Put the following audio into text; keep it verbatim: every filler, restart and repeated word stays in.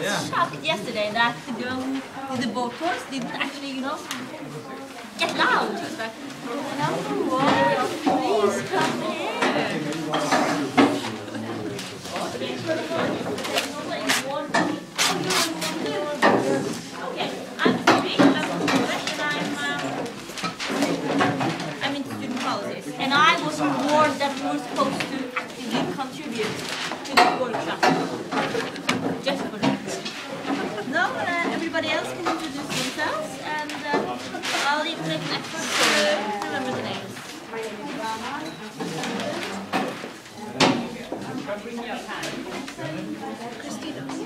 was Yeah. shocked yesterday that the girl with the vocals didn't actually, you know, get loud. She was like, number one, please come here. Okay, I'm Phoebe, I'm from English, and I'm, um, I'm in student policies. And I was warned that we were supposed to actively contribute to the workshop. Just for that. No, uh, everybody else can introduce themselves, and uh, I'll even make an effort to remember the names. My name is Rama. Christina.